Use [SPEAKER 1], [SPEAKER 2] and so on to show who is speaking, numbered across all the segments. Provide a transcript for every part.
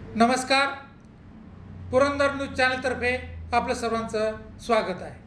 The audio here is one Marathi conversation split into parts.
[SPEAKER 1] नमस्कार. पुरंदर न्यूज चॅनलतर्फे आपलं सर्वांचं स्वागत आहे.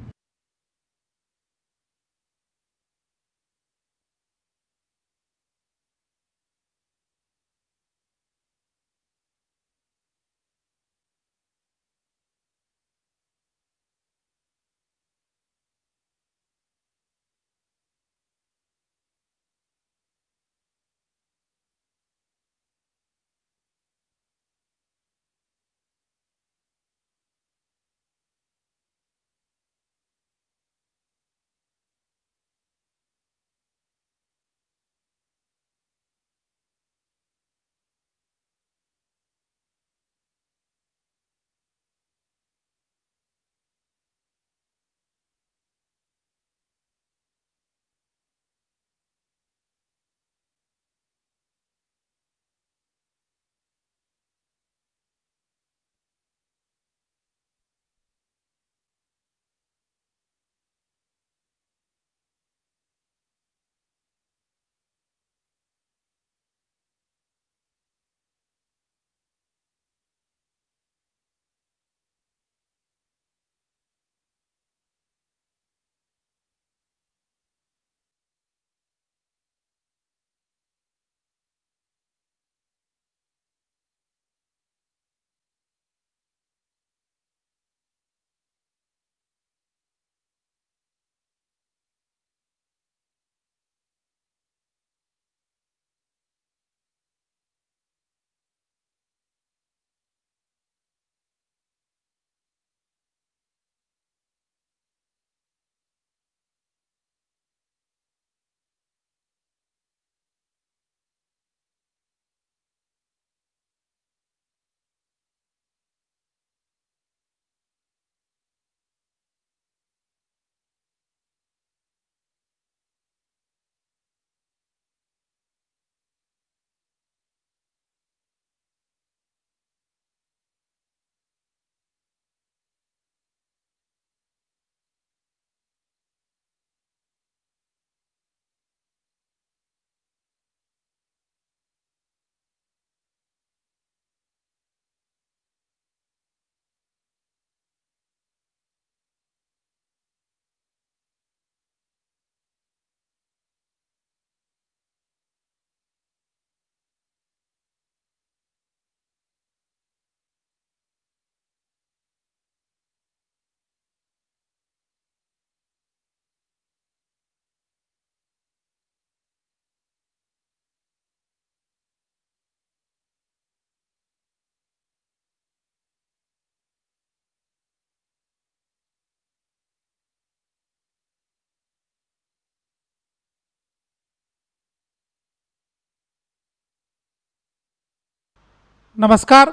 [SPEAKER 1] नमस्कार.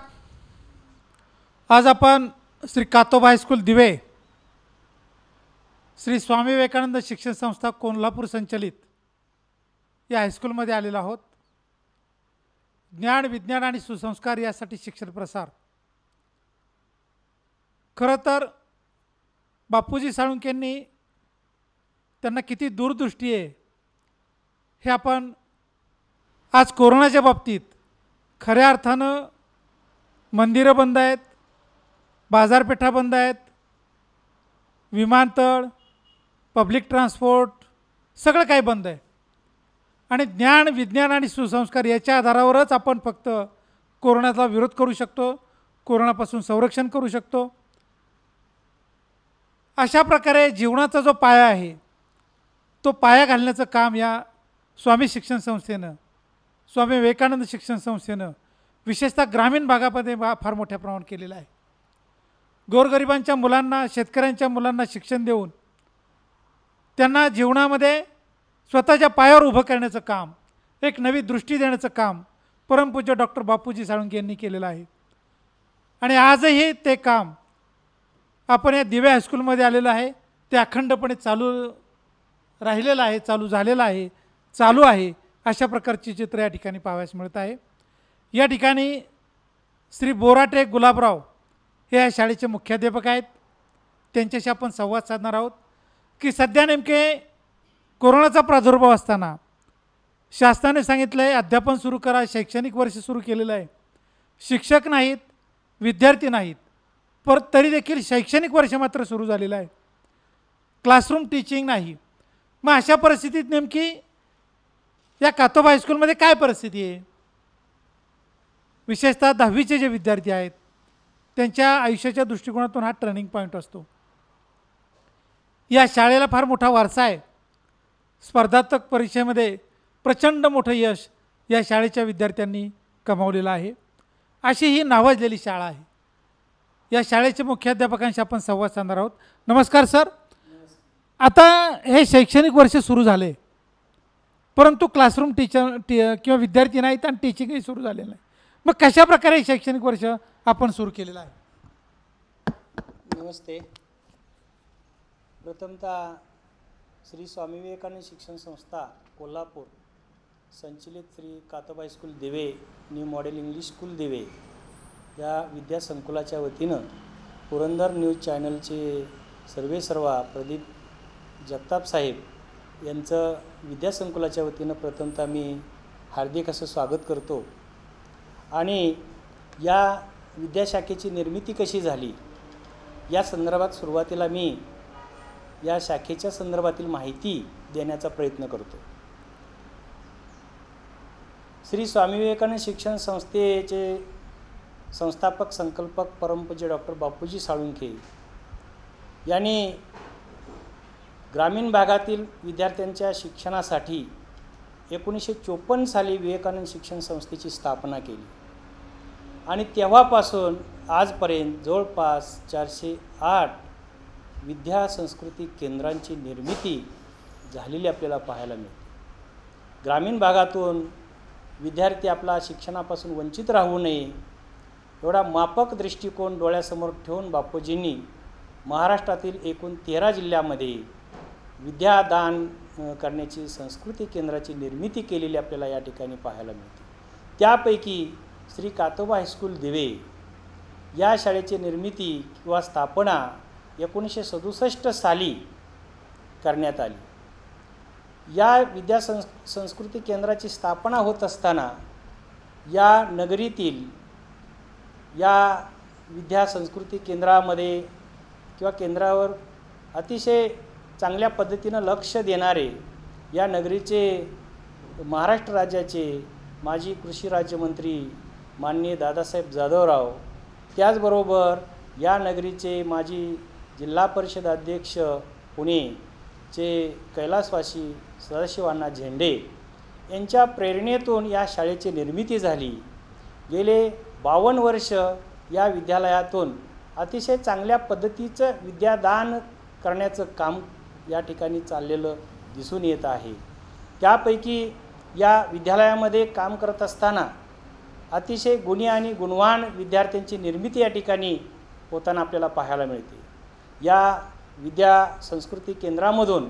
[SPEAKER 1] आज आपण श्री कातोबा हायस्कूल दिवे, श्री स्वामी विवेकानंद शिक्षण संस्था कोल्हापूर संचलित या हायस्कूलमध्ये आलेलो आहोत. ज्ञान, विज्ञान आणि सुसंस्कार यासाठी शिक्षण प्रसार. खरं तर बापूजी साळुंखेंनी त्यांना किती दूरदृष्टी आहे हे आपण आज कोरोनाच्या बाबतीत खऱ्या अर्थानं मंदिरं बंद आहेत, बाजारपेठा बंद आहेत, विमानतळ, पब्लिक ट्रान्सपोर्ट सगळं काही बंद आहे आणि ज्ञान, विज्ञान आणि सुसंस्कार याच्या आधारावरच आपण फक्त कोरोनाचा विरोध करू शकतो, कोरोनापासून संरक्षण करू शकतो. अशा प्रकारे जीवनाचा जो पाया आहे तो पाया घालण्याचं काम या स्वामी शिक्षण संस्थेनं, स्वामी विवेकानंद शिक्षण संस्थेनं विशेषतः ग्रामीण भागामध्ये फार मोठ्या प्रमाणात केलेलं आहे. गोरगरिबांच्या मुलांना, शेतकऱ्यांच्या मुलांना शिक्षण देऊन त्यांना जीवनामध्ये स्वतःच्या पायावर उभं करण्याचं काम, एक नवी दृष्टी देण्याचं काम परमपूज्य डॉक्टर बापूजी साळुंखे यांनी केलेलं आहे. आणि आजही ते काम आपण या दिवे हायस्कूलमध्ये आलेलं आहे. ते अखंडपणे चालू राहिलेलं आहे, चालू झालेलं आहे, चालू आहे. अशा प्रकारची चित्र या ठिकाणी पाहावयास मिळत आहे. या ठिकाणी श्री बोराटे गुलाबराव हे या शाळेचे मुख्याध्यापक आहेत. त्यांच्याशी आपण संवाद साधणार आहोत की सध्या नेमके कोरोनाचा प्रादुर्भाव असताना शासनाने सांगितलं आहे अध्यापन सुरू करा, शैक्षणिक वर्ष सुरू केलेलं आहे. शिक्षक नाहीत, विद्यार्थी नाहीत, पर तरी देखील शैक्षणिक वर्ष मात्र सुरू झालेलं आहे. क्लासरूम टीचिंग नाही. मग अशा परिस्थितीत नेमकी या कातोबा हायस्कूलमध्ये काय परिस्थिती आहे? विशेषतः 10वीचे जे विद्यार्थी आहेत त्यांच्या आयुष्याच्या दृष्टिकोनातून हा टर्निंग पॉईंट असतो. या शाळेला फार मोठा वारसा आहे. स्पर्धात्मक परीक्षेमध्ये प्रचंड मोठं यश या शाळेच्या विद्यार्थ्यांनी कमावलेलं आहे. अशी ही नावाजलेली शाळा आहे. या शाळेचे मुख्याध्यापकांशी आपण संवाद साधणार आहोत. नमस्कार सर. आता हे शैक्षणिक वर्ष सुरू झाले, परंतु क्लासरूम किंवा विद्यार्थी नाहीत आणि टीचिंगही सुरू झालेलं नाही. मग कशा प्रकारे हे शैक्षणिक वर्ष आपण सुरू केलेलं आहे?
[SPEAKER 2] नमस्ते. प्रथमतः श्री स्वामी विवेकानंद शिक्षण संस्था कोल्हापूर संचलित Shri Katoba high school Dive new model English school Dive या विद्यासंकुलाच्या वतीनं पुरंदर न्यूज चॅनलचे सर्वेसर्वा प्रदीप जगताप साहेब यांचं विद्यासंकुलाच्या वतीनं प्रथमतः मी हार्दिक असं स्वागत करतो. आणि या विद्याशाखेची निर्मिती कशी झाली या संदर्भात सुरुवातीला मी या शाखेच्या संदर्भातील माहिती देण्याचा प्रयत्न करतो. श्री स्वामी विवेकानंद शिक्षण संस्थेचे संस्थापक संकल्पक परमपूज्य डॉक्टर बापूजी साळुंखे यांनी ग्रामीण भागातील विद्यार्थ्यांच्या शिक्षणासाठी 1954 साली विवेकानंद शिक्षण संस्थेची स्थापना केली आणि तेव्हापासून आजपर्यंत जवळपास 408 विद्या संस्कृती केंद्रांची निर्मिती झालेली आपल्याला पाहायला मिळते. ग्रामीण भागातून विद्यार्थी आपला शिक्षणापासून वंचित राहू नये एवढा मापक दृष्टिकोन डोळ्यासमोर ठेवून बापूजींनी महाराष्ट्रातील एकूण 13 जिल्ह्यामध्ये विद्यादान करण्याची संस्कृती केंद्राची निर्मिती केलेली आपल्याला या ठिकाणी पाहायला मिळते. त्यापैकी श्री कातोबा हायस्कूल दिवे या शाळेची निर्मिती किंवा स्थापना 1967 साली करण्यात आली. या संस्कृती केंद्राची स्थापना होत असताना या नगरीतील या विद्या संस्कृती केंद्रामध्ये किंवा केंद्रावर अतिशय चांगल्या पद्धतीनं लक्ष देणारे या नगरीचे महाराष्ट्र राज्याचे माजी कृषी राज्यमंत्री माननीय दादासाहेब जाधवराव, त्याचबरोबर या नगरीचे माजी जिल्हा परिषद अध्यक्ष पुणेचे कैलासवासी सदाशिवअण्णा झेंडे यांच्या प्रेरणेतून या शाळेची निर्मिती झाली. गेले 52 वर्ष या विद्यालयातून अतिशय चांगल्या पद्धतीचं विद्यादान करण्याचं काम या ठिकाणी चाललेलं दिसून येत आहे. त्यापैकी या विद्यालयामध्ये काम करत असताना अतिशय गुणी आणि गुणवान विद्यार्थ्यांची निर्मिती या ठिकाणी होताना आपल्याला पाहायला मिळते. या विद्या संस्कृती केंद्रामधून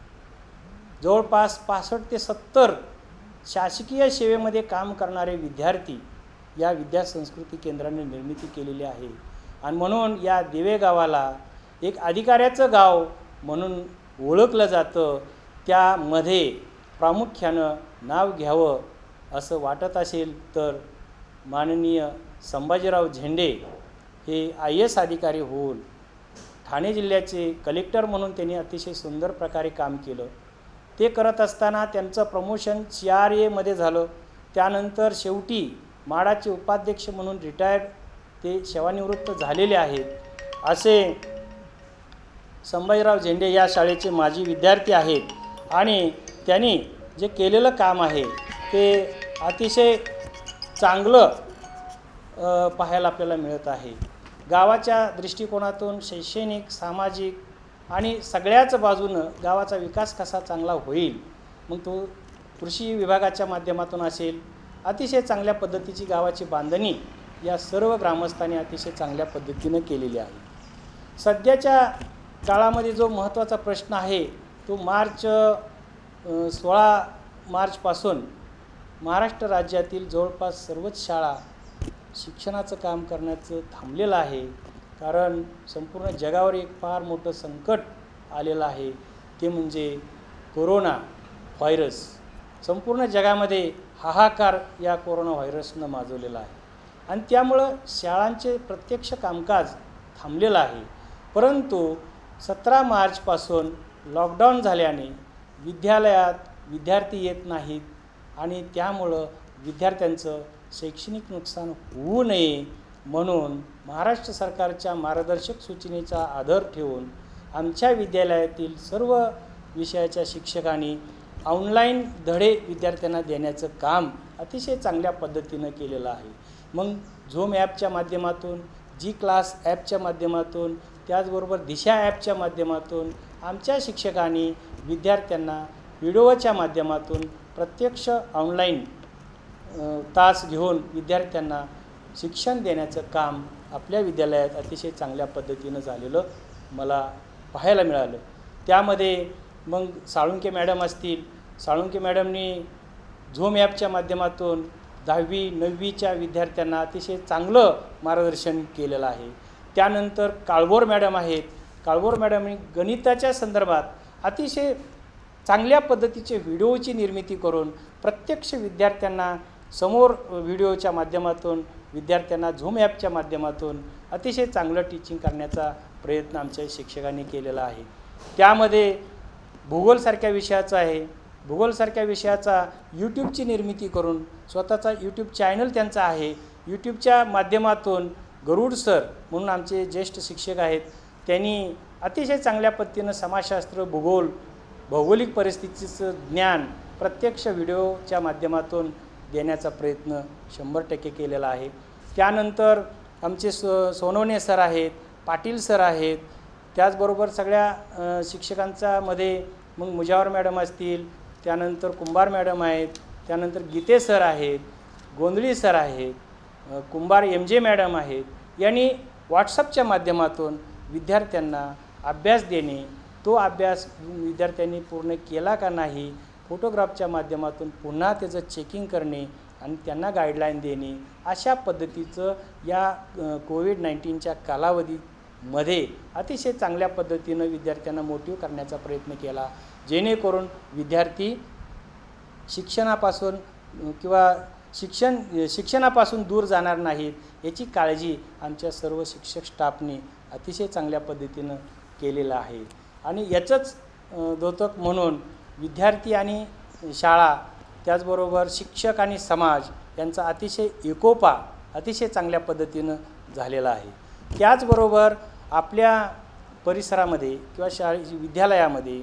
[SPEAKER 2] जवळपास 65 ते 70 शासकीय सेवेमध्ये काम करणारे विद्यार्थी या विद्या संस्कृती केंद्राने निर्मिती केलेली आहे. आणि म्हणून या दिवे गावाला एक अधिकाऱ्याचं गाव म्हणून ओळखलं जातं. त्यामध्ये प्रामुख्यानं नाव घ्यावं असं वाटत असेल तर माननीय संभाजीराव झेंडे हे IAS अधिकारी होऊन ठाणे जिल्ह्याचे कलेक्टर म्हणून त्यांनी अतिशय सुंदर प्रकारे काम केलं. ते करत असताना त्यांचं प्रमोशन CRA मध्ये झालं. त्यानंतर शेवटी माडाचे उपाध्यक्ष म्हणून रिटायर्ड ते सेवानिवृत्त झालेले आहेत. असे संभाजीराव झेंडे या शाळेचे माजी विद्यार्थी आहेत आणि त्यांनी जे केलेलं काम आहे ते अतिशय चांगलं पाहायला आपल्याला मिळत आहे. गावाच्या दृष्टिकोनातून शैक्षणिक, सामाजिक आणि सगळ्याच बाजूनं गावाचा विकास कसा चांगला होईल, मग तो कृषी विभागाच्या माध्यमातून असेल, अतिशय चांगल्या पद्धतीची गावाची बांधणी या सर्व ग्रामस्थांनी अतिशय चांगल्या पद्धतीनं केलेली आहे. सध्याच्या काळामध्ये जो महत्त्वाचा प्रश्न आहे तो 16 मार्चपासून महाराष्ट्र राज्यातील जवळपास सर्वच शाळा शिक्षणाचं काम करण्याचं थांबलेलं आहे. कारण संपूर्ण जगावर एक फार मोठं संकट आलेलं आहे, ते म्हणजे कोरोना व्हायरस. संपूर्ण जगामध्ये हाहाकार या कोरोना व्हायरसनं माजवलेला आहे. आणि त्यामुळं शाळांचे प्रत्यक्ष कामकाज थांबलेलं आहे. परंतु 17 मार्चपासून लॉकडाऊन झाल्याने विद्यालयात विद्यार्थी येत नाहीत आणि त्यामुळं विद्यार्थ्यांचं शैक्षणिक नुकसान होऊ नये म्हणून महाराष्ट्र सरकारच्या मार्गदर्शक सूचनेचा आधार ठेवून आमच्या विद्यालयातील सर्व विषयाच्या शिक्षकांनी ऑनलाईन धडे विद्यार्थ्यांना देण्याचं काम अतिशय चांगल्या पद्धतीनं केलेलं आहे. मग झूम ॲपच्या माध्यमातून, जी क्लास ॲपच्या माध्यमातून, त्याचबरोबर दिशा ॲपच्या माध्यमातून आमच्या शिक्षकांनी विद्यार्थ्यांना व्हिडिओच्या माध्यमातून प्रत्यक्ष ऑनलाईन तास घेऊन विद्यार्थ्यांना शिक्षण देण्याचं काम आपल्या विद्यालयात अतिशय चांगल्या पद्धतीनं झालेलं मला पाहायला मिळालं. त्यामध्ये मग साळुंके मॅडम असतील, साळुंके मॅडमनी झूम ॲपच्या माध्यमातून 10वी 9वीच्या विद्यार्थ्यांना अतिशय चांगलं मार्गदर्शन केलेलं आहे. त्यानंतर काळभोर मॅडम आहेत, काळभोर मॅडमनी गणिताच्या संदर्भात अतिशय चांगल्या पद्धतीचे व्हिडिओची निर्मिती करून प्रत्यक्ष विद्यार्थ्यांना समोर व्हिडिओच्या माध्यमातून विद्यार्थ्यांना झूम ॲपच्या माध्यमातून अतिशय चांगलं टीचिंग करण्याचा प्रयत्न आमच्या शिक्षकांनी केलेला आहे. त्यामध्ये भूगोलसारख्या विषयाचा आहे, भूगोलसारख्या विषयाचा यूट्यूबची निर्मिती करून स्वतःचा यूट्यूब चॅनल त्यांचा आहे. यूट्यूबच्या माध्यमातून गरुड सर म्हणून आमचे ज्येष्ठ शिक्षक आहेत, त्यांनी अतिशय चांगल्या पद्धतीनं समाजशास्त्र, भूगोल, भौगोलिक परिस्थितीचं ज्ञान प्रत्यक्ष व्हिडिओच्या माध्यमातून देण्याचा प्रयत्न 100% केलेला आहे. त्यानंतर आमचे सोनवणे सर आहेत, पाटील सर आहेत, त्याचबरोबर सगळ्या शिक्षकांच्या मध्ये मग मुजावर मॅडम असतील, त्यानंतर कुंभार मॅडम आहेत, त्यानंतर गीते सर आहेत, गोंधळी सर आहेत, कुंभार MJ मॅडम आहेत. यांनी व्हॉट्सअपच्या माध्यमातून विद्यार्थ्यांना अभ्यास देणे, तो अभ्यास विद्यार्थ्यांनी पूर्ण केला का नाही, फोटोग्राफच्या माध्यमातून पुन्हा त्याचं चेकिंग करणे आणि त्यांना गाईडलाईन देणे, अशा पद्धतीचं या कोविड-19च्या कालावधीमध्ये अतिशय चांगल्या पद्धतीनं विद्यार्थ्यांना मोटिव्ह करण्याचा प्रयत्न केला, जेणेकरून विद्यार्थी शिक्षणापासून किंवा शिक्षणापासून दूर जाणार नाहीत याची काळजी आमच्या सर्व शिक्षक स्टाफने अतिशय चांगल्या पद्धतीनं केलेलं आहे. आणि याचंच द्योतक म्हणून विद्यार्थी आणि शाळा, त्याचबरोबर शिक्षक आणि समाज यांचा अतिशय एकोपा अतिशय चांगल्या पद्धतीनं झालेला आहे. त्याचबरोबर आपल्या परिसरामध्ये किंवा विद्यालयामध्ये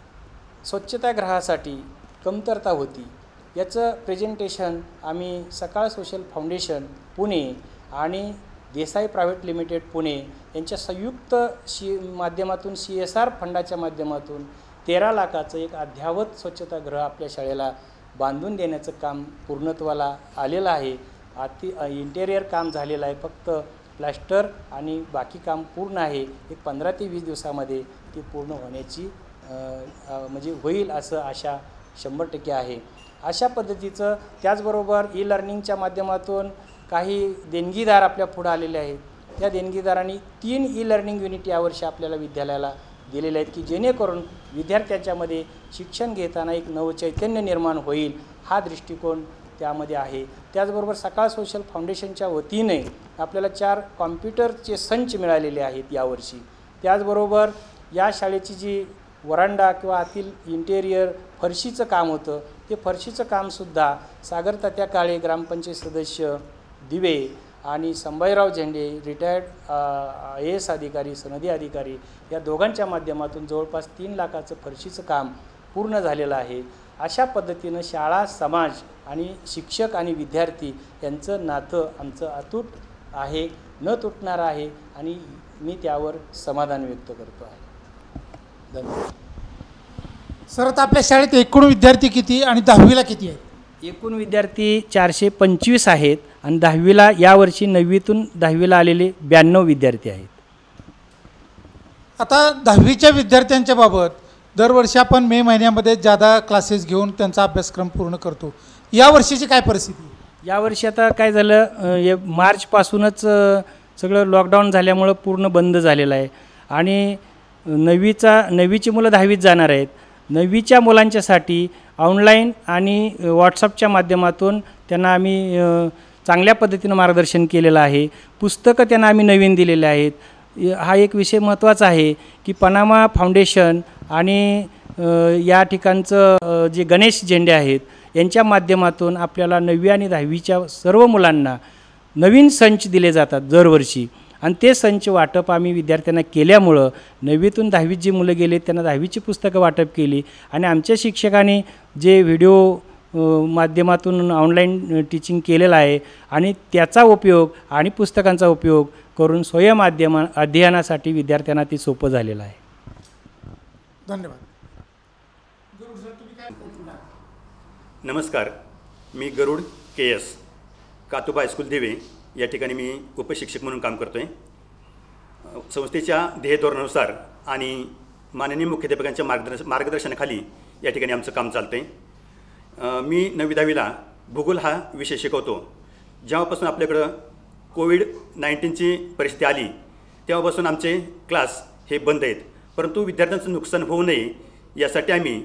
[SPEAKER 2] स्वच्छतागृहासाठी कमतरता होती, याचं प्रेझेंटेशन आम्ही सकाळ सोशल फाउंडेशन पुणे आणि देसाई प्रायव्हेट लिमिटेड पुणे यांच्या संयुक्त माध्यमातून CSR फंडाच्या माध्यमातून 13 लाखाचं एक अद्ययावत स्वच्छतागृह आपल्या शाळेला बांधून देण्याचं काम पूर्णत्वाला आलेलं आहे. इंटेरियर काम झालेलं आहे, फक्त प्लॅस्टर आणि बाकी काम पूर्ण आहे. एक 15 ते 20 दिवसामध्ये ते पूर्ण होण्याची म्हणजे होईल असं आशा 100% आहे. अशा पद्धतीचं त्याचबरोबर ई-लर्निंगच्या माध्यमातून काही देणगीदार आपल्या पुढं आलेले आहेत. त्या देणगीदारांनी 3 ई-लर्निंग युनिट यावर्षी आपल्याला विद्यालयाला दिलेले आहेत की जेणेकरून विद्यार्थ्यांच्यामध्ये शिक्षण घेताना एक नवचैतन्य निर्माण होईल, हा दृष्टिकोन त्यामध्ये आहे. त्याचबरोबर सकाळ सोशल फाउंडेशनच्या वतीने आपल्याला 4 कॉम्प्युटरचे संच मिळालेले आहेत यावर्षी. त्याचबरोबर या शाळेची जी वरांडा किंवा आतील इंटेरियर फरशीचं काम होतं, ते फरशीचं कामसुद्धा सागर तात्या काळे ग्रामपंचायत सदस्य दिवे आणि संभाजीराव झेंडे रिटायर्ड IAS अधिकारी, सनदी अधिकारी या दोघांच्या माध्यमातून जवळपास 3 लाखाचं फरशीचं काम पूर्ण झालेलं आहे. अशा पद्धतीनं शाळा, समाज आणि शिक्षक आणि विद्यार्थी यांचं नातं आमचं अतूट आहे, न तुटणार आहे आणि मी त्यावर समाधान व्यक्त करतो आहे. धन्यवाद.
[SPEAKER 1] सर, आता आपल्या शाळेत एकूण विद्यार्थी किती आणि 10वीला किती आहेत?
[SPEAKER 2] एकूण विद्यार्थी 425 आहेत आणि 10वीला यावर्षी 9वीतून 10वीला आलेले 92 विद्यार्थी आहेत.
[SPEAKER 1] आता 10वीच्या विद्यार्थ्यांच्या बाबत दरवर्षी आपण मे महिन्यामध्ये जादा क्लासेस घेऊन त्यांचा अभ्यासक्रम पूर्ण करतो. यावर्षीची काय परिस्थिती?
[SPEAKER 2] यावर्षी आता काय झालं, मार्चपासूनच सगळं लॉकडाऊन झाल्यामुळं पूर्ण बंद झालेलं आहे आणि 9वीची मुलं 10वीत जाणार आहेत. 9वीच्या मुलांच्यासाठी ऑनलाईन आणि व्हॉट्सअपच्या माध्यमातून त्यांना आम्ही चांगल्या पद्धतीनं मार्गदर्शन केलेलं आहे. पुस्तकं त्यांना आम्ही नवीन दिलेले आहेत. हा एक विषय महत्त्वाचा आहे की पनामा फाउंडेशन आणि या ठिकाणचं जे गणेश झेंडे आहेत यांच्या माध्यमातून आपल्याला 9वी आणि 10वीच्या सर्व मुलांना नवीन संच दिले जातात दरवर्षी आणि ते संच वाटप आम्ही विद्यार्थ्यांना केल्यामुळं 9वीतून 10वीत जी मुलं गेले त्यांना 10वीची पुस्तकं वाटप केली आणि आमच्या शिक्षकांनी जे व्हिडिओ माध्यमातून ऑनलाईन टीचिंग केलेलं आहे आणि त्याचा उपयोग आणि पुस्तकांचा उपयोग करून स्वयं अध्ययनासाठी विद्यार्थ्यांना ते सोपं झालेलं आहे.
[SPEAKER 1] धन्यवाद.
[SPEAKER 3] नमस्कार, मी गरुड KS, कातोबा हायस्कूल दिवे या ठिकाणी मी उपशिक्षक म्हणून काम करतो आहे. संस्थेच्या ध्येयधोरणानुसार आणि माननीय मुख्याध्यापकांच्या मार्गदर्शनाखाली या ठिकाणी आमचं काम चालतं आहे. मी 9वी 10वीला भूगोल हा विषय शिकवतो. जेव्हापासून आपल्याकडं कोविड-19ची परिस्थिती आली तेव्हापासून आमचे क्लास हे बंद आहेत. परंतु विद्यार्थ्यांचं नुकसान होऊ नये यासाठी आम्ही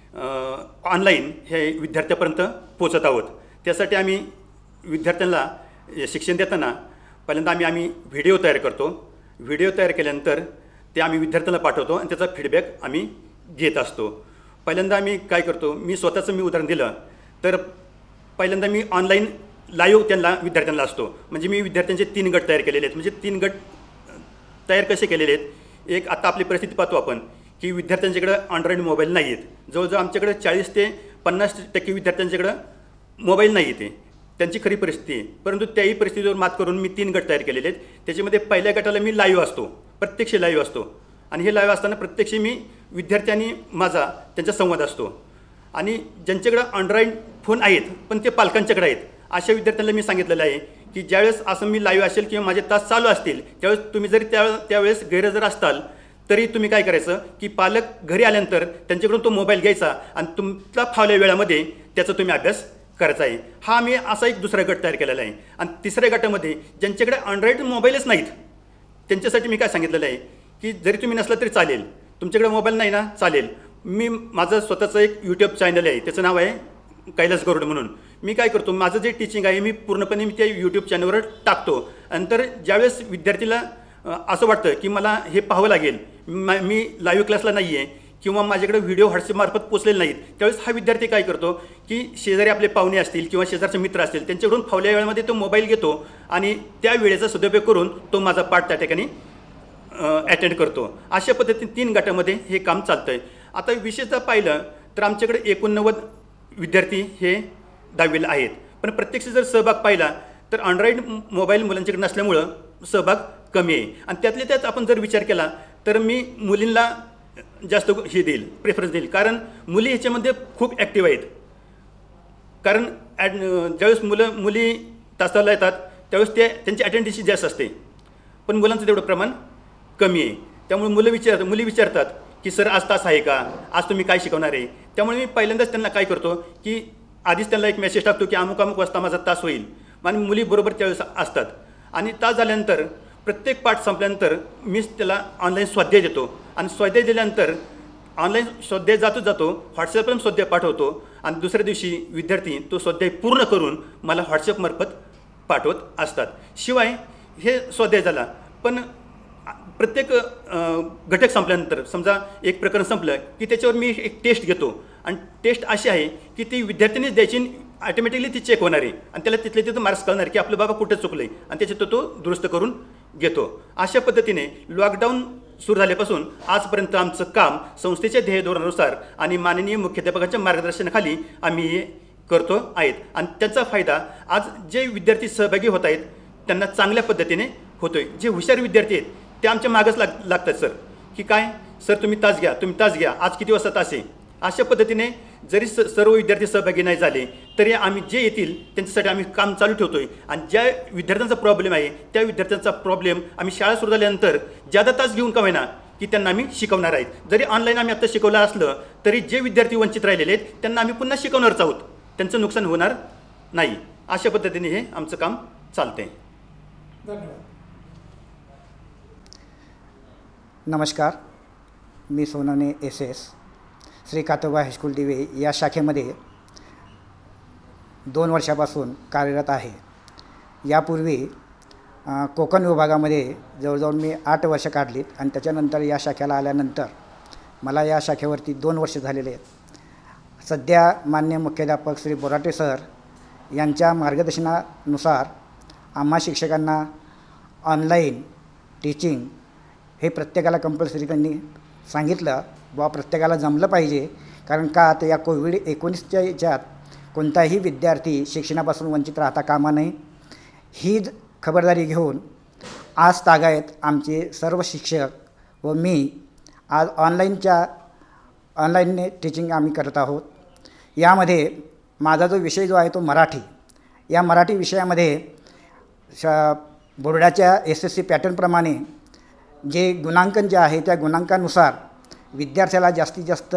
[SPEAKER 3] ऑनलाईन हे विद्यार्थ्यापर्यंत पोचत आहोत. त्यासाठी आम्ही विद्यार्थ्यांना शिक्षण देताना पहिल्यांदा आम्ही व्हिडिओ तयार करतो. व्हिडिओ तयार केल्यानंतर ते आम्ही विद्यार्थ्यांना पाठवतो आणि त्याचा फीडबॅक आम्ही घेत असतो. पहिल्यांदा आम्ही काय करतो, मी स्वतःचं उदाहरण दिलं तर पहिल्यांदा मी ऑनलाईन लाईव्ह विद्यार्थ्यांना असतो. म्हणजे मी विद्यार्थ्यांचे 3 गट तयार केलेले आहेत. म्हणजे 3 गट तयार कसे केलेले आहेत, एक आता आपली परिस्थिती पाहतो आपण की विद्यार्थ्यांच्याकडं अँड्रॉईड मोबाईल नाही आहेत. जवळजवळ आमच्याकडे 40 ते 50% विद्यार्थ्यांच्याकडं मोबाईल नाही आहे. त्यांची खरी परिस्थिती आहे. परंतु त्याही परिस्थितीवर मात करून मी 3 गट तयार केलेले आहेत. त्याच्यामध्ये पहिल्या गटाला मी लाईव्ह असतो, प्रत्यक्ष लाईव्ह असतो आणि हे लाईव्ह असताना प्रत्यक्ष मी विद्यार्थी आणि माझा त्यांचा संवाद असतो. आणि ज्यांच्याकडं अँड्रॉईड फोन आहेत पण ते पालकांच्याकडे आहेत अशा विद्यार्थ्यांना मी सांगितलेलं आहे की ज्यावेळेस असं मी लाईव्ह असेल किंवा माझे तास चालू असतील त्यावेळेस तुम्ही जरी त्यावेळेस गैरहजर असताल तरी तुम्ही काय करायचं की पालक घरी आल्यानंतर त्यांच्याकडून तो मोबाईल घ्यायचा आणि तुमच्या फावल्या वेळामध्ये त्याचा तुम्ही अभ्यास करायचा आहे. हा मी असा एक दुसरा गट तयार केलेला आहे. आणि तिसऱ्या गटामध्ये ज्यांच्याकडे अँड्रॉईड मोबाईलच नाहीत त्यांच्यासाठी मी काय सांगितलेलं आहे की जरी तुम्ही नसला तरी चालेल, तुमच्याकडे मोबाईल नाही ना चालेल, मी माझं स्वतःचं एक यूट्यूब चॅनल आहे, त्याचं नाव आहे कैलास गरुड म्हणून. मी काय करतो, माझं जे टीचिंग आहे मी पूर्णपणे त्या यूट्यूब चॅनलवर टाकतो. नंतर ज्यावेळेस विद्यार्थीला असं वाटतं की मला हे पाहावं लागेल, मी लाईव्ह क्लासला नाही आहे किंवा माझ्याकडे व्हिडिओ व्हॉट्सअपमार्फत पोचलेले नाहीत, त्यावेळेस हा विद्यार्थी काय करतो की शेजारी आपले पाहुणे असतील किंवा शेजारचे मित्र असतील त्यांच्याकडून फावल्या वेळामध्ये तो मोबाईल घेतो आणि त्या वेळेचा सदुपयोग करून तो माझा पाठ त्या ठिकाणी अटेंड करतो. अशा पद्धतीने 3 गटामध्ये हे काम चालतं आहे. आता विशेषतः पाहिलं तर आमच्याकडे 89 विद्यार्थी हे 10वीला आहेत. पण प्रत्यक्ष जर सहभाग पाहिला तर अँड्रॉईड मोबाईल मुलांच्याकडे नसल्यामुळं सहभाग कमी आहे. आणि त्यातल्या त्यात आपण जर विचार केला तर मी मुलींना जास्त हे देईल, प्रेफरन्स देईल, कारण मुली ह्याच्यामध्ये खूप ॲक्टिव्ह आहेत. कारण ज्यावेळेस मुली तासाला येतात त्यावेळेस त्यांची अटेंडन्सी जास्त असते पण मुलांचं तेवढं प्रमाण कमी आहे. त्यामुळे मुली विचारतात की सर आज तास आहे का, आज तुम्ही काय शिकवणार आहे. त्यामुळे मी पहिल्यांदाच त्यांना काय करतो की आधीच त्यांना एक मेसेज टाकतो की अमुक वाजता माझा तास होईल आणि मुली बरोबर त्यावेळेस असतात. आणि तास झाल्यानंतर प्रत्येक पाठ संपल्यानंतर मीच त्याला ऑनलाईन स्वाध्याय देतो आणि स्वाध्याय दिल्यानंतर ऑनलाईन स्वाध्याय जातो व्हॉट्सअपवर स्वाध्याय पाठवतो आणि दुसऱ्या दिवशी विद्यार्थी तो स्वाध्याय पूर्ण करून मला व्हॉट्सअपमार्फत पाठवत असतात. शिवाय हे स्वाध्याय झाला पण प्रत्येक घटक संपल्यानंतर समजा एक प्रकरण संपलं की त्याच्यावर मी एक टेस्ट घेतो आणि टेस्ट अशी आहे की ती विद्यार्थ्यांनीच द्यायची, ऑटोमॅटिकली ती चेक होणार आहे आणि त्याला तिथं मार्क्स कळणार की आपलं बाबा कुठं चुकलं आहे आणि त्याच्यात तो दुरुस्त करून घेतो. अशा पद्धतीने लॉकडाऊन सुरू झाल्यापासून आजपर्यंत आमचं काम संस्थेच्या ध्येयधोरणानुसार आणि माननीय मुख्याध्यापकांच्या मार्गदर्शनाखाली आम्ही हे करतो आहेत. आणि त्याचा फायदा आज जे विद्यार्थी सहभागी होत आहेत त्यांना चांगल्या पद्धतीने होतो आहे. जे हुशार विद्यार्थी आहेत ते आमच्या मागच लागतात सर की काय सर तुम्ही तास घ्या, आज किती वाजता तास आहे. अशा पद्धतीने जरी सर्व विद्यार्थी सहभागी नाही झाले तरी आम्ही जे येतील त्यांच्यासाठी आम्ही काम चालू ठेवतो आहे. आणि ज्या विद्यार्थ्यांचा प्रॉब्लेम आहे त्या विद्यार्थ्यांचा प्रॉब्लेम आम्ही शाळा सुरू झाल्यानंतर जादा तास घेऊन का होईना की त्यांना आम्ही शिकवणार आहेत. जरी ऑनलाईन आम्ही आत्ता शिकवलं असलं तरी जे विद्यार्थी वंचित राहिलेले आहेत त्यांना आम्ही पुन्हा शिकवणारच आहोत, त्यांचं नुकसान होणार नाही. अशा पद्धतीने हे आमचं काम चालतं आहे.
[SPEAKER 1] धन्यवाद.
[SPEAKER 4] नमस्कार, मी सोनाने SS श्री कातोबा हायस्कूल दिवे या शाखेमध्ये 2 वर्षापासून कार्यरत आहे. यापूर्वी कोकण विभागामध्ये जवळजवळ मी 8 वर्ष काढलीत आणि त्याच्यानंतर या शाखेला आल्यानंतर मला या शाखेवरती 2 वर्ष झालेले आहेत. सध्या माननीय मुख्याध्यापक श्री बोराटे सर यांच्या मार्गदर्शनानुसार आम्हा शिक्षकांना ऑनलाईन टीचिंग हे प्रत्येकाला कंपल्सरी त्यांनी सांगितलं. बुवा प्रत्येकाला जमलं पाहिजे, कारण का आता या कोविड-19च्या याच्यात कोणताही विद्यार्थी शिक्षणापासून वंचित राहता कामा नये. ही खबरदारी घेऊन आज तागायत आमचे सर्व शिक्षक व मी आज ऑनलाईनने टीचिंग आम्ही करत आहोत. यामध्ये माझा जो विषय जो आहे तो मराठी. या मराठी विषयामध्ये बोर्डाच्या SSC पॅटर्नप्रमाणे जे गुणांकन जे आहे त्या गुणांकानुसार विद्यार्थ्याला जास्तीत जास्त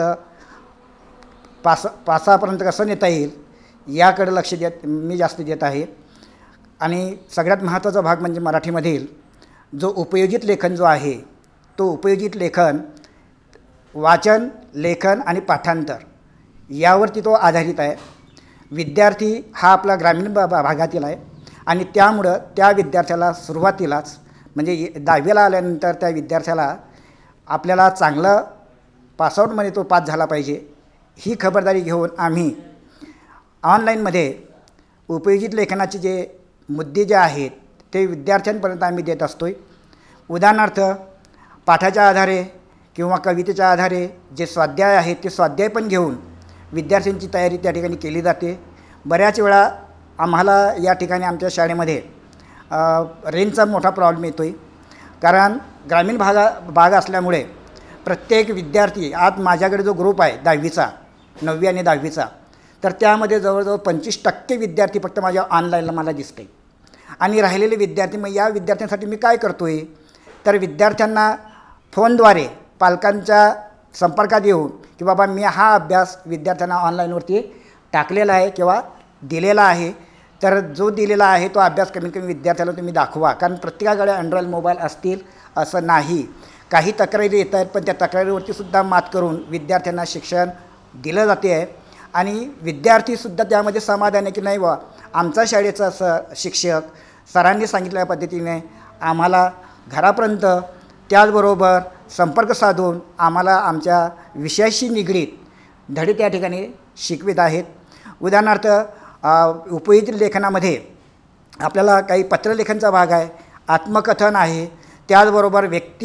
[SPEAKER 4] पासापर्यंत कसं नेता येईल याकडे लक्ष मी जास्त देत आहे. आणि सगळ्यात महत्त्वाचा भाग म्हणजे मराठीमधील जो उपयोजित लेखन जो आहे तो उपयोजित लेखन वाचन, लेखन आणि पाठांतर यावरती तो आधारित आहे. विद्यार्थी हा आपला ग्रामीण भागातील आहे आणि त्यामुळं त्या विद्यार्थ्याला सुरुवातीलाच म्हणजे 10वीला आल्यानंतर त्या विद्यार्थ्याला आपल्याला चांगलं पासआउटमध्ये तो पास झाला पाहिजे. ही खबरदारी घेऊन आम्ही ऑनलाईनमध्ये उपयोजित लेखनाचे जे मुद्दे जे आहेत ते विद्यार्थ्यांपर्यंत आम्ही देत असतो आहे. उदाहरणार्थ पाठाच्या आधारे किंवा कवितेच्या आधारे जे स्वाध्याय आहेत ते स्वाध्याय पण घेऊन विद्यार्थ्यांची तयारी त्या ठिकाणी केली जाते. बऱ्याच वेळा आम्हाला या ठिकाणी आमच्या शाळेमध्ये रेंजचा मोठा प्रॉब्लेम येतो आहे, कारण ग्रामीण भाग असल्यामुळे प्रत्येक विद्यार्थी आज माझ्याकडे जो ग्रुप आहे 10वीचा 9वी आणि 10वीचा तर त्यामध्ये जवळजवळ 25% विद्यार्थी फक्त माझ्या ऑनलाईनला मला दिसते. आणि राहिलेले विद्यार्थी मग या विद्यार्थ्यांसाठी मी काय करतो आहे तर विद्यार्थ्यांना फोनद्वारे पालकांच्या संपर्कात येऊन की बाबा मी हा अभ्यास विद्यार्थ्यांना ऑनलाईनवरती टाकलेला आहे किंवा दिलेला आहे, तर जो दिलेला आहे तो अभ्यास कमीत कमी विद्यार्थ्याला तुम्ही दाखवा. कारण प्रत्येकाकडे अँड्रॉइड मोबाईल असतील असं नाही. काही तक्रारी येत आहेत पण त्या तक्रारीवरती सुद्धा मात करून विद्यार्थ्यांना शिक्षण दिलं जाते आहे. आणि विद्यार्थीसुद्धा त्यामध्ये समाधान आहे की नाही बा आमचा शाळेचा शिक्षक सरांनी सांगितलेल्या पद्धतीने आम्हाला घरापर्यंत त्याचबरोबर संपर्क साधून आम्हाला आमच्या विषयाशी निगडीत धडे त्या ठिकाणी शिकवित आहेत. उदाहरणार्थ उपयोजित लेखनामध्ये आपल्याला काही पत्रलेखनचा भाग आहे, आत्मकथन आहे, त्याचबरोबर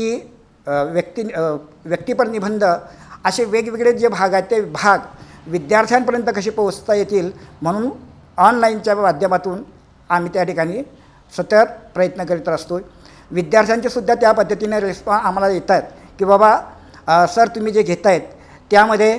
[SPEAKER 4] व्यक्तिपर निबंध असे वेगवेगळे जे भाग आहेत ते भाग विद्यार्थ्यांपर्यंत कसे पोहोचता येतील म्हणून ऑनलाईनच्या माध्यमातून आम्ही त्या ठिकाणी सतत प्रयत्न करीत असतो. विद्यार्थ्यांचेसुद्धा त्या पद्धतीने रिस्पॉन्स आम्हाला येतात की बाबा सर तुम्ही जे घेत आहेत त्यामध्ये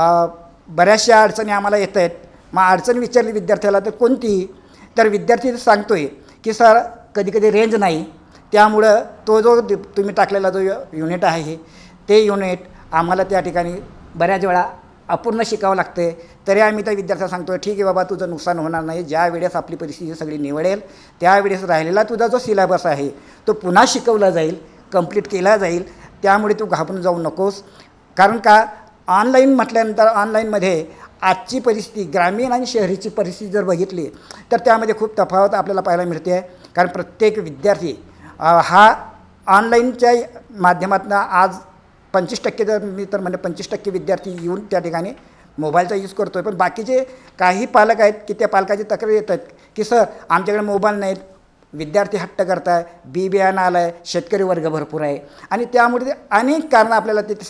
[SPEAKER 4] बऱ्याचशा अडचणी आम्हाला येत आहेत. मग अडचण विचारली विद्यार्थ्याला तर कोणती, तर विद्यार्थी सांगतो आहे की सर कधीकधी रेंज नाही, त्यामुळं तो जो तुम्ही टाकलेला जो युनिट आहे ते युनिट आम्हाला त्या ठिकाणी बऱ्याच वेळा अपूर्ण शिकावं लागते. तरी आम्ही त्या विद्यार्थ्याला सांगतो ठीक आहे बाबा तुझं नुकसान होणार नाही, ज्या वेळेस आपली परिस्थिती सगळी निवडेल त्यावेळेस राहिलेला तुझा जो सिलेबस आहे तो पुन्हा शिकवला जाईल, कंप्लीट केला जाईल. त्यामुळे तू घाबरून जाऊ नकोस. कारण का ऑनलाईन म्हटल्यानंतर ऑनलाईनमध्ये आजची परिस्थिती ग्रामीण आणि शहरीची परिस्थिती जर बघितली तर त्यामध्ये खूप तफावत आपल्याला पाहायला मिळते आहे. कारण प्रत्येक विद्यार्थी हा ऑनलाईनच्या माध्यमातून आज 25% जर मी तर म्हणजे 25% विद्यार्थी येऊन त्या ठिकाणी मोबाईलचा यूज करतो आहे. पण बाकीचे काही पालक आहेत की त्या पालकाची तक्रार येतात की सर आमच्याकडे मोबाईल नाहीत, विद्यार्थी हट्ट करत आहे, बियाणं आलं आहे, शेतकरी वर्ग भरपूर आहे आणि त्यामुळे ते अनेक कारणं आपल्याला ते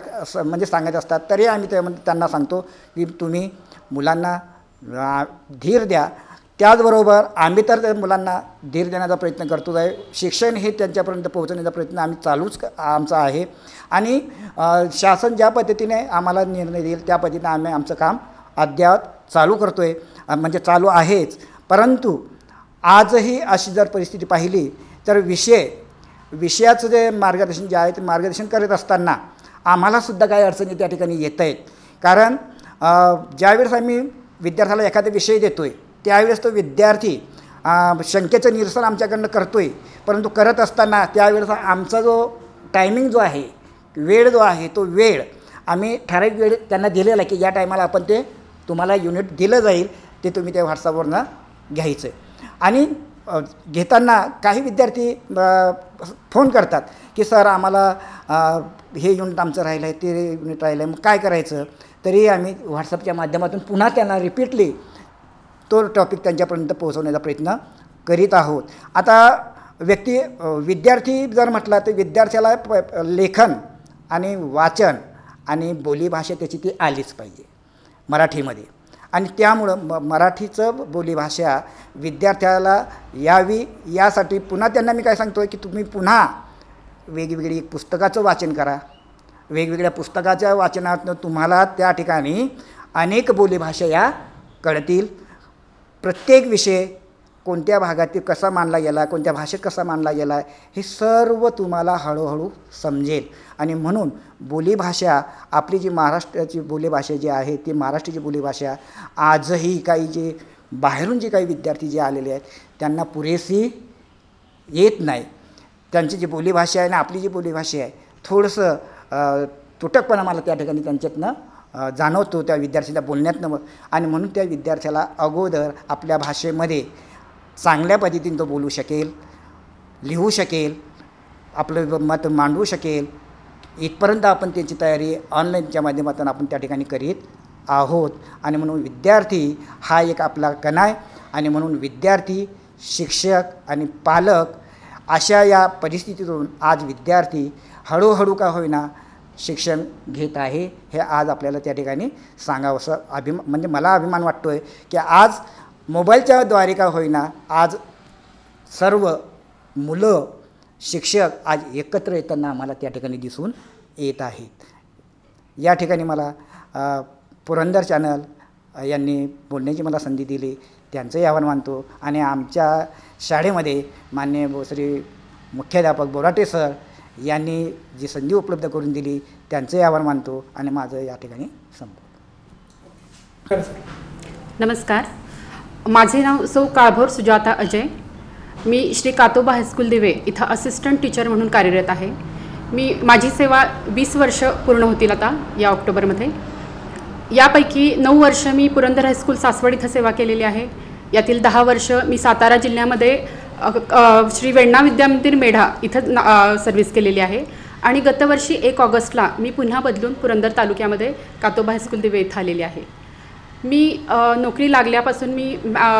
[SPEAKER 4] सांगत असतात. तरी आम्ही त्यांना सांगतो की तुम्ही मुलांना धीर द्या. त्याचबरोबर आम्ही तर मुलांना धीर देण्याचा प्रयत्न करतोच आहे. शिक्षण हे त्यांच्यापर्यंत पोहोचण्याचा प्रयत्न आम्ही आमचा आहे. आणि शासन ज्या पद्धतीने आम्हाला निर्णय देईल त्या पद्धतीने आम्ही आमचं काम अद्याप चालू करतो आहे, म्हणजे चालू आहेच. परंतु आजही अशी जर परिस्थिती पाहिली तर विषयाचं जे मार्गदर्शन जे आहे ते मार्गदर्शन करत असताना आम्हालासुद्धा काही अडचणी त्या ठिकाणी येत आहेत. कारण ज्यावेळेस आम्ही विद्यार्थ्याला एखादा विषय देतो आहे त्यावेळेस तो विद्यार्थी शंकेचं निरसन आमच्याकडनं करतो आहे, परंतु करत असताना त्यावेळेस आमचा जो टायमिंग जो आहे वेळ जो आहे तो वेळ आम्ही ठराविक वेळ त्यांना दिलेला की या टायमाला आपण ते तुम्हाला युनिट दिलं जाईल ते तुम्ही त्या व्हॉट्सअपवरनं घ्यायचं आहे. आणि घेताना काही विद्यार्थी फोन करतात की सर आम्हाला हे युनिट आमचं राहिलं आहे, ते युनिट राहिलं आहे, मग काय करायचं. तरी आम्ही व्हॉट्सअपच्या माध्यमातून पुन्हा त्यांना रिपीटली तो टॉपिक त्यांच्यापर्यंत पोहोचवण्याचा प्रयत्न करीत आहोत. आता विद्यार्थी जर म्हटला तर विद्यार्थ्याला लेखन आणि वाचन आणि बोलीभाषा त्याची ती आलीच पाहिजे मराठीमध्ये. आणि त्यामुळं मराठीचं बोलीभाषा विद्यार्थ्याला यावी यासाठी पुन्हा त्यांना मी काय सांगतो की तुम्ही पुन्हा वेगवेगळी पुस्तकाचं वाचन करा. वेगवेगळ्या पुस्तकाच्या वाचनातून तुम्हाला त्या ठिकाणी अनेक बोलीभाषा या कळतील. प्रत्येक विषय कोणत्या भागात कसा मांडला गेला, कोणत्या भाषेत कसा मांडला गेला, हे सर्व तुम्हाला हळूहळू समजेल. आणि म्हणून बोलीभाषा आपली जी महाराष्ट्राची बोलीभाषा जी आहे ती महाराष्ट्राची बोलीभाषा आजही काही जे बाहेरून जे काही विद्यार्थी जे आलेले आहेत त्यांना पुरेशी येत नाही. त्यांची जी बोलीभाषा आहे आणि आपली जी बोलीभाषा आहे थोडंसं तुटकपणा मला त्या ठिकाणी त्यांच्यातनं जाणवतो त्या विद्यार्थ्याच्या बोलण्यातनं. आणि म्हणून त्या विद्यार्थ्याला अगोदर आपल्या भाषेमध्ये चांगल्या पद्धतीने तो बोलू शकेल, लिहू शकेल, आपलं मत मांडू शकेल, इथपर्यंत आपण त्याची तयारी ऑनलाईनच्या माध्यमातून आपण त्या ठिकाणी करीत आहोत. आणि म्हणून विद्यार्थी हा एक आपला कणा आहे. आणि म्हणून विद्यार्थी, शिक्षक आणि पालक अशा या परिस्थितीतून आज विद्यार्थी हळूहळू का होईना शिक्षण घेत आहे. हे आज आपल्याला त्या ठिकाणी सांगावंसं म्हणजे मला अभिमान वाटतो आहे की आज मोबाईलच्या द्वारे का होईना आज सर्व मुलं शिक्षक आज एकत्र येताना आम्हाला त्या ठिकाणी दिसून येत आहेत. या ठिकाणी मला पुरंदर चॅनल यांनी बोलण्याची मला संधी दिली, त्यांचंही आभार मानतो. आणि आमच्या शाळेमध्ये माननीय श्री मुख्याध्यापक बोराटे सर यांनी जी संधी उपलब्ध करून दिली त्यांचंही आभार मानतो. आणि माझं या ठिकाणी संपतो.
[SPEAKER 5] नमस्कार, माझे नाव सौ काळभोर सुजाता अजय. मी श्री कातोबा हायस्कूल दिवे इथं असिस्टंट टीचर म्हणून कार्यरत आहे. माझी सेवा 20 वर्ष पूर्ण होतील आता या ऑक्टोबरमध्ये. यापैकी 9 वर्ष मी पुरंदर हायस्कूल सासवड इथं सेवा केलेली आहे. यातील 10 वर्ष मी सातारा जिल्ह्यामध्ये श्री वेण्णा विद्यामंदिर मेढा इथं सर्व्हिस केलेली आहे. आणि गतवर्षी 1 ऑगस्टला मी पुन्हा बदलून पुरंदर तालुक्यामध्ये कातोबा हायस्कूल दिवे इथं आलेली आहे. मी नोकरी लागल्यापासून मी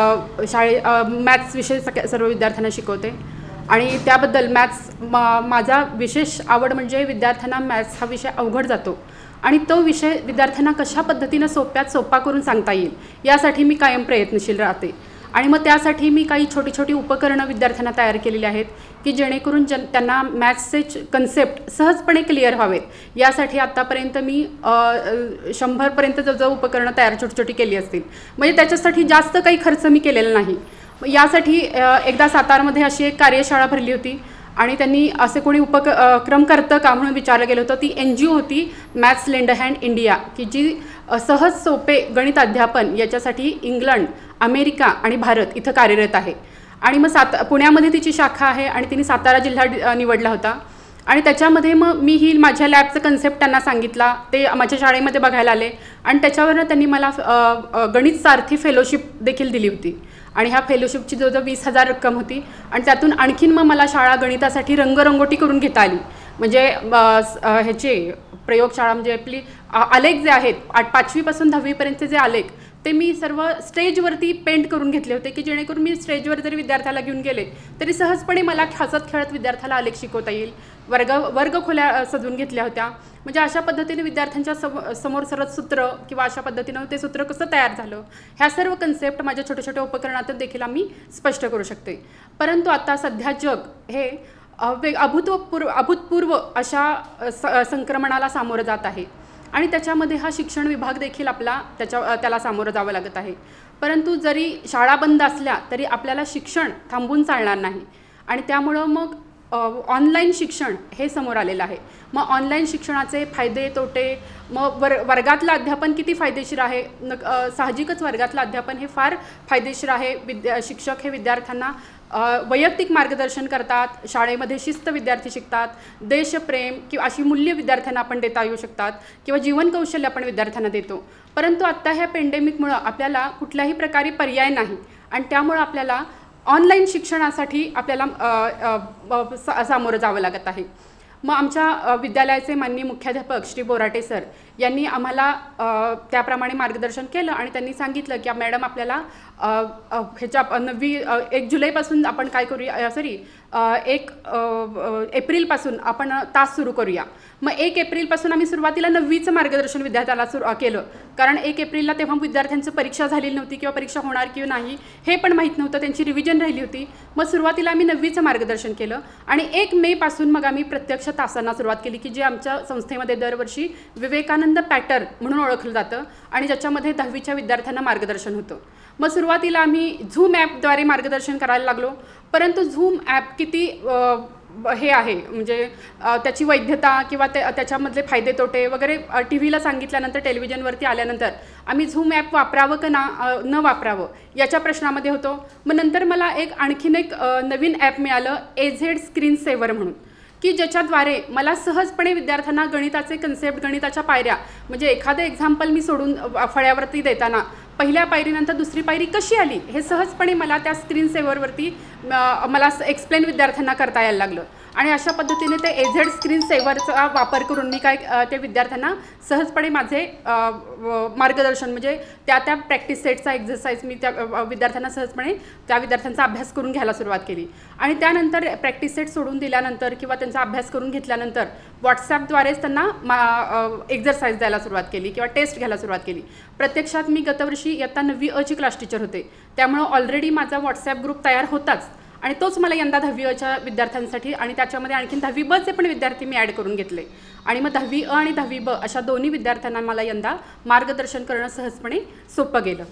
[SPEAKER 5] मॅथ्स विषय सर्व विद्यार्थ्यांना शिकवते. आणि त्याबद्दल माझा विशेष आवड म्हणजे विद्यार्थ्यांना मॅथ्स हा विषय अवघड जातो आणि तो विषय विद्यार्थ्यांना कशा पद्धतीनं सोप्यात सोपा करून सांगता येईल यासाठी मी कायम प्रयत्नशील राहते. आणि मग त्यासाठी मी काही छोटी छोटी उपकरणं विद्यार्थ्यांना तयार केलेली आहेत की जेणेकरून त्यांना मॅथ्सचे कन्सेप्ट सहजपणे क्लिअर व्हावेत. यासाठी आत्तापर्यंत मी 100पर्यंत जवळजवळ उपकरणं तयार छोटी छोटी केली असतील. म्हणजे त्याच्यासाठी जास्त काही खर्च मी केलेला नाही. यासाठी एकदा सातारमध्ये अशी एक कार्यशाळा भरली होती आणि त्यांनी असे कोणी उपक्रम करतं का म्हणून विचारलं गेलं होतं. ती NGO होती मॅथ्स लेंड हँड इंडिया, की जी सहज सोपे गणित अध्यापन याच्यासाठी इंग्लंड, अमेरिका आणि भारत इथं कार्यरत आहे. आणि मग पुण्यामध्ये तिची शाखा आहे आणि तिने सातारा जिल्हा निवडला होता. आणि त्याच्यामध्ये मग मी ही माझ्या लॅबचं कन्सेप्ट त्यांना सांगितला. ते माझ्या शाळेमध्ये बघायला आले आणि त्याच्यावरनं त्यांनी मला गणित सारथी फेलोशिप देखील दिली होती. आणि ह्या फेलोशिपची जवळजवळ 20,000 रक्कम होती. आणि त्यातून आणखीन मग मला शाळा गणितासाठी रंगरंगोटी करून घेता आली. म्हणजे ह्याचे प्रयोगशाळा म्हणजे आपली आलेख जे आहेत 5वीपासून 10वीपर्यंतचे जे आलेख ते मी सर्व स्टेजवरती पेंट करून घेतले होते की जेणेकरून मी स्टेजवर जरी विद्यार्थ्याला घेऊन गेले तरी सहजपणे मला हसत खेळत विद्यार्थ्याला आलेख शिकवता येईल. वर्ग खोल्या सजवून घेतल्या होत्या. म्हणजे अशा पद्धतीने विद्यार्थ्यांच्या समोर सरळ सूत्र किंवा अशा पद्धतीनं ते सूत्र कसं तयार झालं ह्या सर्व कन्सेप्ट माझ्या छोट्या छोट्या उपकरणातून देखील आम्ही स्पष्ट करू शकते. परंतु आता सध्या जग हे अभूतपूर्व अशा संक्रमणाला सामोरं जात आहे आणि त्याच्यामध्ये हा शिक्षण विभाग देखील त्याला सामोरं जावं लागत आहे. परंतु जरी शाळा बंद असल्या तरी आपल्याला शिक्षण थांबून चालणार नाही. आणि त्यामुळं मग ऑनलाईन शिक्षण हे समोर आलेलं आहे. मग ऑनलाईन शिक्षणाचे फायदे तोटे, मग वर्गातलं अध्यापन किती फायदेशीर आहे. साहजिकच वर्गातलं अध्यापन हे फार फायदेशीर आहे. शिक्षक हे विद्यार्थ्यांना वैयक्तिक मार्गदर्शन करतात. शाळेमध्ये शिस्त विद्यार्थी शिकतात. देशप्रेम किंवा अशी मूल्य विद्यार्थ्यांना आपण देता येऊ शकतात किंवा जीवन कौशल्य आपण विद्यार्थ्यांना देतो. परंतु आत्ता ह्या पेंडेमिकमुळं आपल्याला कुठल्याही प्रकारे पर्याय नाही आणि त्यामुळं आपल्याला ऑनलाईन शिक्षणासाठी आपल्याला सामोरं जावं लागत आहे. मग आमच्या विद्यालयाचे माननीय मुख्याध्यापक श्री बोराटे सर यांनी आम्हाला त्याप्रमाणे मार्गदर्शन केलं आणि त्यांनी सांगितलं की मॅडम आपल्याला ह्याच्या 1 जुलैपासून आपण काय करूया, 1 एप्रिलपासून आपण तास सुरू करूया. मग 1 एप्रिलपासून आम्ही सुरुवातीला 9वीचं मार्गदर्शन विद्यार्थ्याला केलं, कारण 1 एप्रिलला तेव्हा विद्यार्थ्यांचं परीक्षा झालेली नव्हती किंवा परीक्षा होणार किंवा नाही हे पण माहीत नव्हतं, त्यांची रिव्हिजन राहिली होती. मग सुरुवातीला आम्ही 9वीचं मार्गदर्शन केलं आणि 1 मेपासून मग आम्ही प्रत्यक्ष तासांना सुरुवात केली की जे आमच्या संस्थेमध्ये दरवर्षी विवेकानंद पॅटर्न म्हणून ओळखलं जातं आणि ज्याच्यामध्ये 10वीच्या विद्यार्थ्यांना मार्गदर्शन होतं. मग सुरुवातीला आम्ही झूम ॲपद्वारे मार्गदर्शन करायला लागलो, परंतु झूम ॲप किती हे आहे म्हणजे त्याची वैधता किंवा त्याच्यामधले फायदे तोटे वगैरे टी व्हीला सांगितल्यानंतर, टेलिव्हिजनवरती आल्यानंतर आम्ही झूम ॲप वापरावं का न वापरावं याच्या प्रश्नामध्ये होतो. मग नंतर मला आणखीन एक नवीन ॲप मिळालं AZ स्क्रीन सेवर म्हणून, की ज्याच्याद्वारे मला सहजपणे विद्यार्थ्यांना गणिताचे कन्सेप्ट, गणिताच्या पायऱ्या, म्हणजे एखादं एक्झाम्पल मी सोडून फळ्यावरती देताना पहिल्या पायरीनंतर दुसरी पायरी कशी आली हे सहजपणे मला त्या स्क्रीन सेवरवरती मला एक्सप्लेन विद्यार्थ्यांना करता यायला लागलं. आणि अशा पद्धतीने ते AZ स्क्रीन सेवरचा वापर करून मी त्या विद्यार्थ्यांना सहजपणे माझे मार्गदर्शन म्हणजे त्या प्रॅक्टिस सेटचा एक्झरसाइज मी त्या विद्यार्थ्यांना सहजपणे त्या विद्यार्थ्यांचा अभ्यास करून घ्यायला सुरुवात केली. आणि त्यानंतर प्रॅक्टिस सेट सोडून दिल्यानंतर किंवा त्यांचा अभ्यास करून घेतल्यानंतर व्हॉट्सॲपद्वारेच त्यांना एक्झरसाइज द्यायला सुरुवात केली किंवा टेस्ट घ्यायला सुरुवात केली. प्रत्यक्षात मी गतवर्षी इयत्ता 9वी अची क्लास टीचर होते, त्यामुळं ऑलरेडी माझा व्हॉट्सॲप ग्रुप तयार होताच आणि तोच मला यंदा 10वी अच्या विद्यार्थ्यांसाठी आणि त्याच्यामध्ये आणखीन 10वी बचे पण विद्यार्थी मी ॲड करून घेतले आणि मग 10वी अ आणि 10वी ब अशा दोन्ही विद्यार्थ्यांना मला यंदा मार्गदर्शन करणं सहजपणे सोपं गेलं.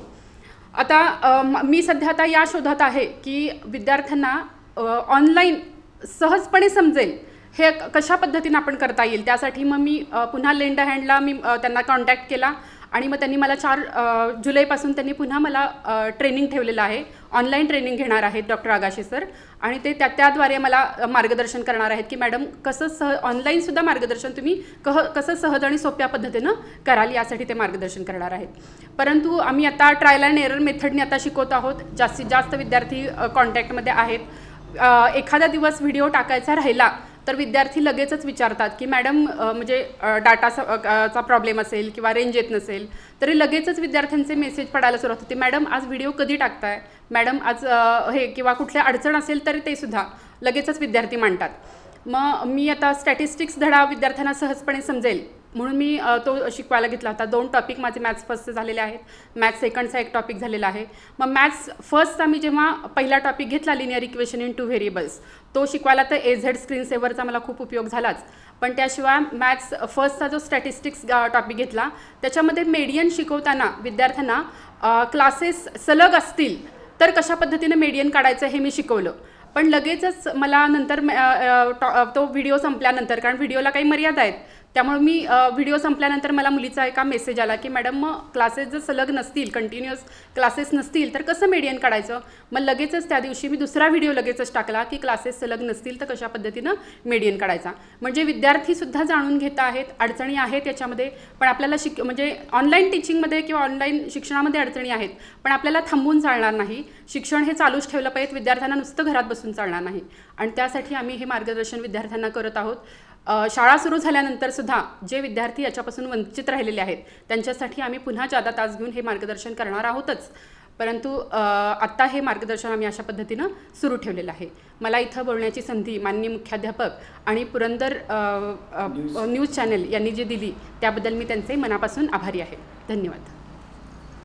[SPEAKER 5] आता मी सध्या आता या शोधात आहे की विद्यार्थ्यांना ऑनलाईन सहजपणे समजेल हे कशा पद्धतीने आपण करता येईल. त्यासाठी मग मी पुन्हा लेंड हँडला मी त्यांना कॉन्टॅक्ट केला आणि मग त्यांनी मला 4 जुलैपासून त्यांनी पुन्हा मला ट्रेनिंग ठेवलेलं आहे. ऑनलाईन ट्रेनिंग घेणार आहेत डॉक्टर आगाशे सर आणि ते त्याद्वारे मला मार्गदर्शन करणार आहेत की मॅडम कसं ऑनलाईनसुद्धा मार्गदर्शन तुम्ही कसं सहज आणि सोप्या पद्धतीनं कराल यासाठी ते मार्गदर्शन करणार आहेत. परंतु आम्ही आता ट्रायल अँड एरर मेथडने आता शिकवत आहोत. जास्तीत जास्त विद्यार्थी कॉन्टॅक्टमध्ये आहेत. एखादा दिवस व्हिडिओ टाकायचा राहिला तर विद्यार्थी लगेचच विचारतात की मॅडम म्हणजे डाटाचा प्रॉब्लेम असेल किंवा रेंज येत नसेल तरी लगेचच विद्यार्थ्यांचे मेसेज पडायला सुरुवात होते, मॅडम आज व्हिडिओ कधी टाकताय, मॅडम आज हे किंवा कुठल्या अडचण असेल तरी ते सुद्धा लगेचच विद्यार्थी मांडतात. मग मी आता स्टॅटिस्टिक्स धडा विद्यार्थ्यांना सहजपणे समजेल म्हणून मी तो शिकवायला घेतला होता. 2 टॉपिक माझे मॅथ्स फर्स्टचे झालेले आहेत, मॅथ्स सेकंडचा एक टॉपिक झालेला आहे. मग मॅथ्स फर्स्टचा मी जेव्हा पहिला टॉपिक घेतला लिनियर इक्वेशन इन 2 व्हेरिएबल्स तो शिकवायला तर AZ स्क्रीन सेवरचा मला खूप उपयोग झालाच. पण त्याशिवाय मॅथ्स फर्स्टचा जो स्टॅटिस्टिक्स टॉपिक घेतला त्याच्यामध्ये मेडियन शिकवताना विद्यार्थ्यांना क्लासेस सलग असतील तर कशा पद्धतीने मेडियन काढायचं हे मी शिकवलं. पण लगेचच मला नंतर तो व्हिडिओ संपल्यानंतर, कारण व्हिडिओला काही मर्यादा आहेत, त्यामुळे मी व्हिडिओ संपल्यानंतर मला मुलीचा एका मेसेज आला की मॅडम मग क्लासेस जर सलग नसतील, कंटिन्युअस क्लासेस नसतील तर कसं मेडियन काढायचं. मग लगेचच त्या दिवशी मी दुसरा व्हिडिओ लगेचच टाकला की क्लासेस सलग नसतील तर कशा पद्धतीनं मेडियन काढायचा. म्हणजे विद्यार्थीसुद्धा जाणून घेत आहेत, अडचणी आहेत याच्यामध्ये, पण आपल्याला म्हणजे ऑनलाईन टीचिंगमध्ये किंवा ऑनलाईन शिक्षणामध्ये अडचणी आहेत, पण आपल्याला थांबून चालणार नाही. शिक्षण हे चालूच ठेवलं पाहिजे, विद्यार्थ्यांना नुसतं घरात बसून चालणार नाही आणि त्यासाठी आम्ही हे मार्गदर्शन विद्यार्थ्यांना करत आहोत. शाळा सुरू झाल्यानंतर सुद्धा जे विद्यार्थी याच्यापासून वंचित राहिलेले आहेत त्यांच्यासाठी आम्ही पुन्हा जादा तास घेऊन हे मार्गदर्शन करणार आहोतच. परंतु आत्ता हे मार्गदर्शन आम्ही अशा पद्धतीनं सुरू ठेवलेलं आहे. मला इथं बोलण्याची संधी माननीय मुख्याध्यापक आणि पुरंदर न्यूज चॅनल यांनी जी दिली त्याबद्दल मी त्यांचे मनापासून आभारी आहे. धन्यवाद.